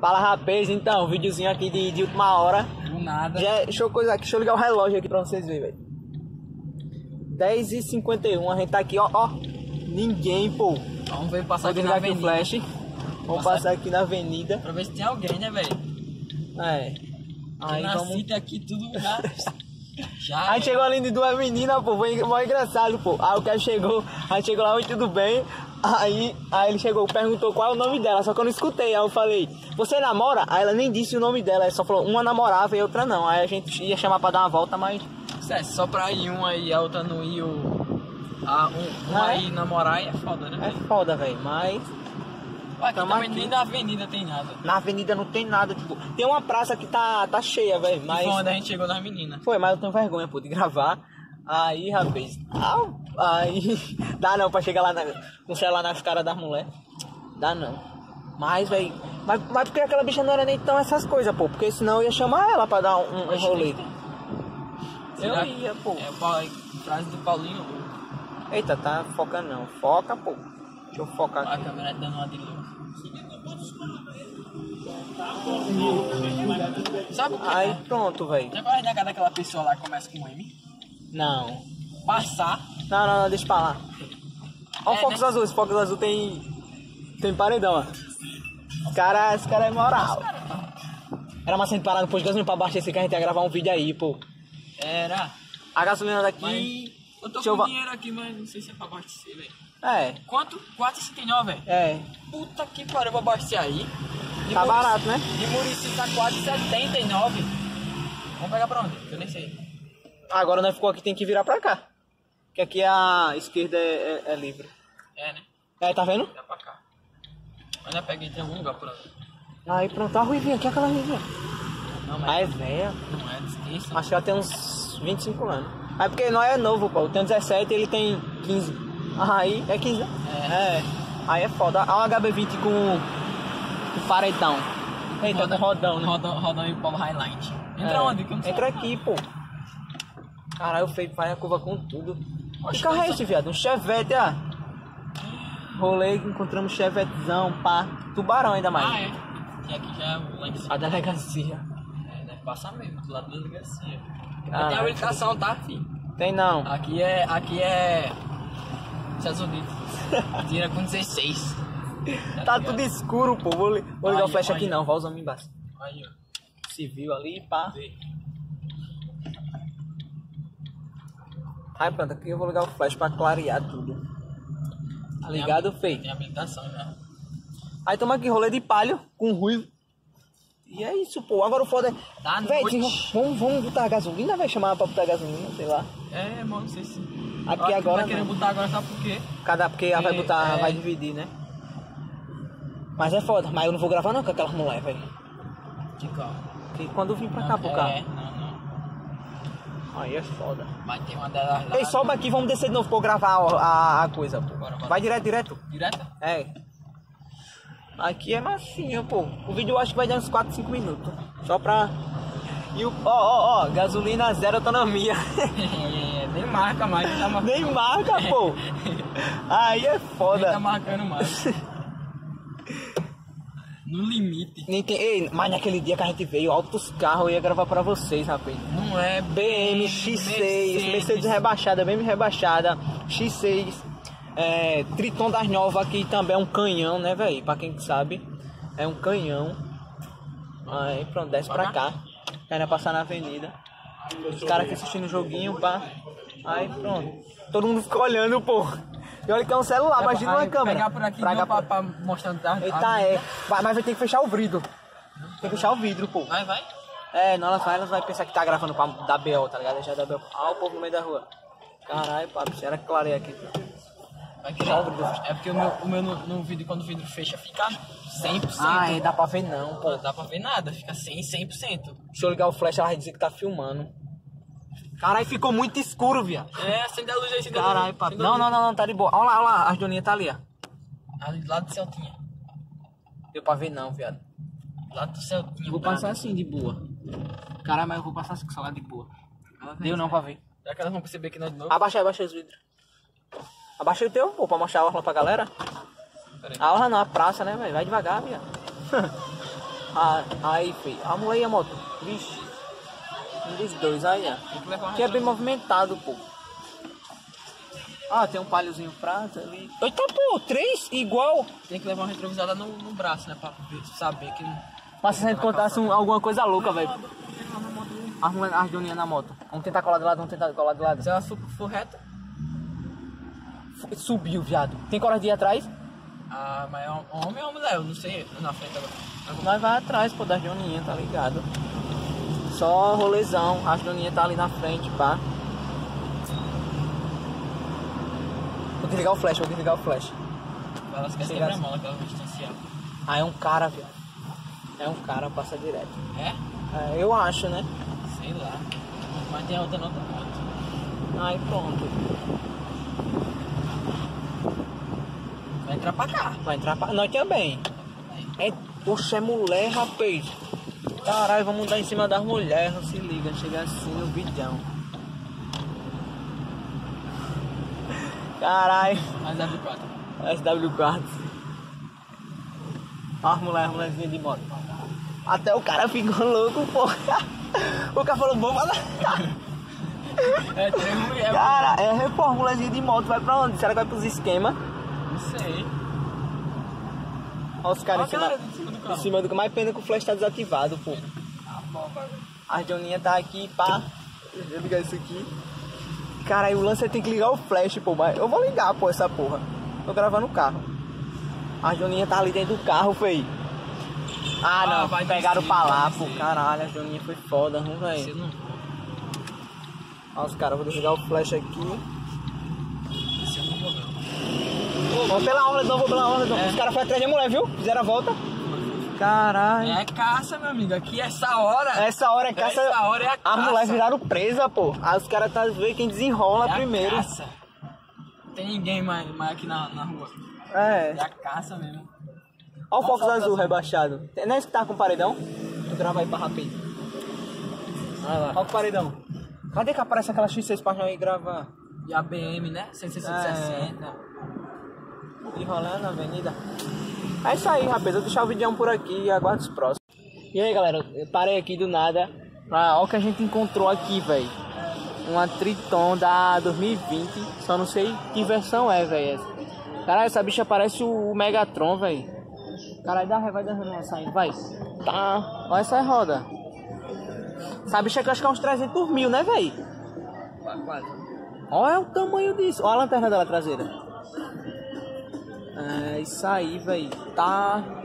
Fala, rapaz, então, videozinho aqui de última hora. Do nada. Deixa eu ligar o relógio aqui pra vocês verem, velho. 10h51, a gente tá aqui, ó. Ninguém, pô. Vamos ver passar Vou aqui na desligar aqui o avenida. flash. Vamos passar aqui na avenida. Pra ver se tem alguém, né, velho? É. Aí Na vamos... cita aqui tudo já. Já. Aí chegou ali de duas meninas, pô, foi mó engraçado, pô. Aí o cara chegou, aí chegou lá, oi, tudo bem? Aí ele chegou, perguntou qual é o nome dela, só que eu não escutei. Aí eu falei, você namora? Aí ela nem disse o nome dela, ela só falou, uma namorava e outra não. Aí a gente ia chamar pra dar uma volta, mas... Só pra ir um aí, a outra não ir, um aí namorar é foda, né, É velho? foda, velho, mas... Aqui Tamo também aqui. nem na avenida tem nada. Na avenida não tem nada, tipo... Tem uma praça que tá cheia, velho, Mas... Foi mas... onde a gente chegou nas meninas. Foi, mas eu tenho vergonha, pô, de gravar. Aí, rapaz, aí dá não pra chegar lá com o celular nas caras das mulheres. Dá não. Mas, velho, mas porque aquela bicha não era nem tão essas coisas, pô. Porque senão eu ia chamar ela pra dar um rolê. Eu ia, pô. É a frase do Paulinho. Eita, tá focando não. Foca, pô. Deixa eu focar A aqui. câmera dando uma de luz. Sabe o que Aí é? pronto, velho. Já vai negar daquela pessoa lá que começa com M? Não. Passar. Não, deixa pra lá. Olha o É, Focus né? Azul, esse Focus Azul tem paredão, ó. Esse cara é moral. Era mais gente parar no posto de gasolina pra abastecer que a gente ia gravar um vídeo aí, pô. Era. A gasolina daqui... Eu tô Deixa eu com va- dinheiro aqui, mas não sei se é pra abastecer, velho. É, Quanto? 4,79, velho. é. Puta que pariu pra abastecer aí. De Tá Murici- barato, né? De Murici tá 4,79. Vamos pegar pra onde? Eu nem sei. Agora nós ficou aqui, tem que virar pra cá. Que aqui a esquerda é livre. É, né? É, tá vendo? Dá pra cá. Mas já peguei em algum lugar por ali. Aí pronto, a ruivinha, aqui é aquela ruivinha. Não, mas Ah, é velha. não é desqueça. Acho que ela tem uns 25 anos. Aí porque nós é novo, pô. Eu tenho 17 e ele tem 15. Aí, é 15, né? É. Aí é foda. Olha um HB20 com paredão. Eita, com rodão, né? Rodão e Paulo Highlight. Entra onde? Que eu não sei. Entra aqui, pô. Caralho, o feio faz a curva com tudo. Oxe, Que carro é mas- esse, viado? Um Chevette, ó. Rolê, encontramos um Chevettezão, pá. Tubarão ainda mais. Ah, é. E aqui já é lá em cima. A delegacia. É, deve passar mesmo, do lado da delegacia. Mas Ah, tem habilitação, tá, filho? Tem não. Aqui é... Estados Unidos. Tira com 16. Tá tudo escuro, pô. Vou ligar o Aí, flash aqui aí. não, vai usar embaixo. Aí, ó. Civil ali, pá. Vê. Aí pronto, aqui eu vou ligar o flash pra clarear tudo. Tá ligado, feio? Tem habilitação já. Aí toma aqui rolê de palho com ruivo. E é isso, pô. Agora o foda é... Da Véi, noite. vamos botar gasolina, vai chamar pra botar gasolina, sei lá. É, mano, não sei se... Aí porque agora vai querer não. botar agora, sabe por quê? Porque ela vai botar, É. vai dividir, né? Mas é foda, mas eu não vou gravar não com aquelas mulheres, velho. De carro. Porque quando eu vim pra cá, pro carro. Não. Aí é foda. Mas tem uma delas lá. Ei, sobe aqui, vamos descer de novo pra eu gravar a coisa, pô. Bora. Vai direto? Direta? É. Aqui é massinha, pô. O vídeo eu acho que vai dar uns 4, 5 minutos. Só pra... E o... Ó, gasolina zero autonomia. Nem marca mais, tá marcando. Nem marca, pô. Aí é Nem foda. tá marcando mais. No limite. Nem tem... Ei, mas naquele dia que a gente veio, altos carros, eu ia gravar pra vocês, rapaz. Não é BM X6, Mercedes rebaixada, BM rebaixada, X6, Triton das Novas, aqui também é um canhão, né, velho? Pra quem sabe, é um canhão. Aí pronto, desce pra cá. Querendo passar na avenida. Os caras aqui assistindo o joguinho, pá. Aí pronto. Todo mundo fica olhando, pô. E olha que é um celular, imagina uma câmera. Pegar por aqui não, pra mostrar onde tá. Eita, mas vai ter que fechar o vidro. Tem que fechar o vidro, pô. Vai. Não, elas vai pensar que tá gravando pra dar BO, tá ligado? Já dá BO. Ah, o povo no meio da rua. Caralho, papo, será que clareia aqui? Vai querer. É porque o meu no vídeo, quando o vidro fecha, fica 100%. Ah, dá pra ver não, pô. Não dá pra ver nada, fica 100%. Deixa eu ligar o flash, ela vai dizer que tá filmando. Caralho, ficou muito escuro, viado. É, acende a luz aí, acende a luz. Caralho, papo. Não, tá de boa. Olha lá, as doninhas tá ali, ó. Ali do lado do Celtinha. Deu pra ver não, viado. Do lado do Celtinha. Vou passar assim, de boa. Caralho, mas eu vou passar assim com o celular de boa. Deu não pra ver. Será que elas vão perceber que nós de novo? Abaixa os vidros. Abaixa o teu, pô, pra mostrar a orla pra galera. Pera aí. A orla não, a praça, né, velho? Vai devagar, viado. Aí, feio. A mulher e a moto. Vixe. Um dos dois, aí, ó. Tem que levar Que é bem movimentado, pô. Ah, tem um palhozinho prata ali. Eita, pô, 3 igual. Tem que levar uma retrovisada no braço, né? Pra saber que não. Mas se a gente contasse alguma coisa louca, velho. As doninhas na moto. Vamos tentar colar de lado, vamos tentar colar de lado. Se ela for reta, Subiu, viado. Tem coragem de ir atrás? mas é homem ou mulher? Eu não sei na frente agora. Nós vai atrás, pô, das doninhas, tá ligado? Só rolezão. As doninhas tá ali na frente, pá. Vou desligar o flash, vou desligar o flash. Elas querem quebrar a mola, que ela vai distanciar. Ah, é um cara, viado. É um cara, passa direto. É? É, eu acho, né? Sei lá. Mas tem outra moto. Aí pronto. Vai entrar pra cá. Vai entrar pra... Nós também. É... Poxa, é mulher, rapaz. Caralho, vamos dar em cima das mulheres. Se liga, chega assim no vidão. Caralho. Mais W4. SW4. Ó as mulherzinhas de moto. Até o cara ficou louco, pô. O cara falou, vamos lá. É, tem mulher. Cara, pô, mulherzinha de moto vai pra onde? Será que vai pros esquemas? Não sei. Olha os caras Olha a cara em de cima do cima. carro. Em cima do que mais pena que o flash tá desativado, pô. A Joninha tá aqui, pá. Deixa eu ligar isso aqui. Cara, aí o lance é tem que ligar o flash, pô. Mas eu vou ligar, pô, essa porra. Tô gravando o carro. A Joninha tá ali dentro do carro, feio. Ah, não. vai Pegaram descer, pra lá, vai pô. descer. Caralho, a Joninha foi foda, não, Você velho. não. Olha os caras, vou desligar o flash aqui. Você não vou não. Vou pela ordem, não, vou pela ordem, não. É. Os caras foram atrás da mulher, viu? Fizeram a volta. Caralho. É caça, meu amigo. Aqui essa hora. Essa hora é caça. Essa hora é a As caça. mulheres viraram presa, pô. Aí os caras tá vendo quem desenrola É a primeiro. caça. Não tem ninguém mais aqui na rua. É. É a caça mesmo. Olha o Focus azul rebaixado. Não é esse que tá com paredão? Vou gravar aí pra rápido. Olha o paredão. Cadê que aparece aquela X6 pra nós gravar? E a BM, né? 160. E rolando na avenida. É isso aí, rapaz. Eu vou deixar o vídeo por aqui e aguardo os próximos. E aí, galera. Eu parei aqui do nada. Olha o que a gente encontrou aqui, velho. Uma Triton da 2020. Só não sei que versão é, velho. Caralho, essa bicha parece o Megatron, velho. Caralho, vai dando saindo, vai. Tá. Olha essa roda. Essa bicha aqui eu acho que é uns 300 mil, né, velho? Quase. Olha o tamanho disso. Olha a lanterna dela traseira. É isso aí, velho. Tá.